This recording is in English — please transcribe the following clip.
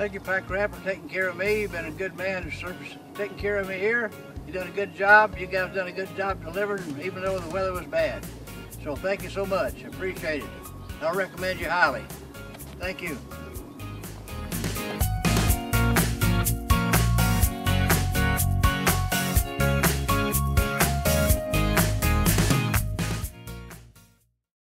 Thank you, Pack Rat, for taking care of me. You've been a good man and taking care of me here. You've done a good job. You guys done a good job delivering, even though the weather was bad. So thank you so much. I appreciate it. I recommend you highly. Thank you.